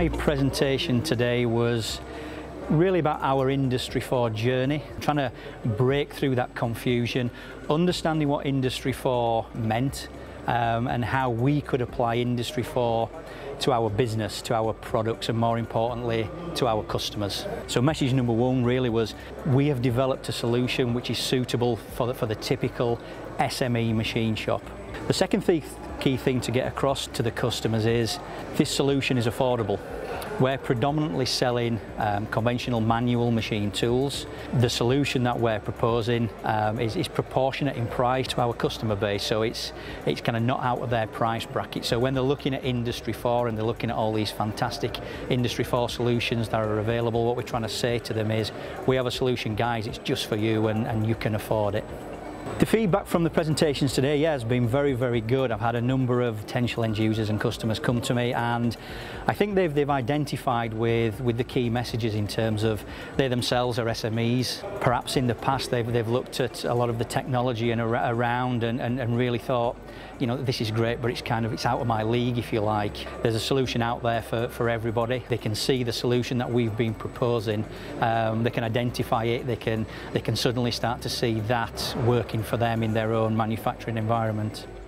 My presentation today was really about our Industry 4 journey, trying to break through that confusion, understanding what Industry 4 meant and how we could apply Industry 4 to our business, to our products, and more importantly to our customers. So message number one really was, we have developed a solution which is suitable for the typical SME machine shop. The second key thing to get across to the customers is this solution is affordable. We're predominantly selling conventional manual machine tools. The solution that we're proposing is proportionate in price to our customer base, so it's kind of not out of their price bracket. So when they're looking at Industry 4 and they're looking at all these fantastic Industry 4 solutions that are available, what we're trying to say to them is, we have a solution, guys, it's just for you and you can afford it. The feedback from the presentations today, has been very, very good. I've had a number of potential end users and customers come to me, and I think they've identified with the key messages in terms of they themselves are SMEs. Perhaps in the past they've looked at a lot of the technology and around and really thought, you know, this is great, but it's out of my league, if you like. There's a solution out there for everybody. They can see the solution that we've been proposing. They can identify it. They can suddenly start to see that working for them in their own manufacturing environment.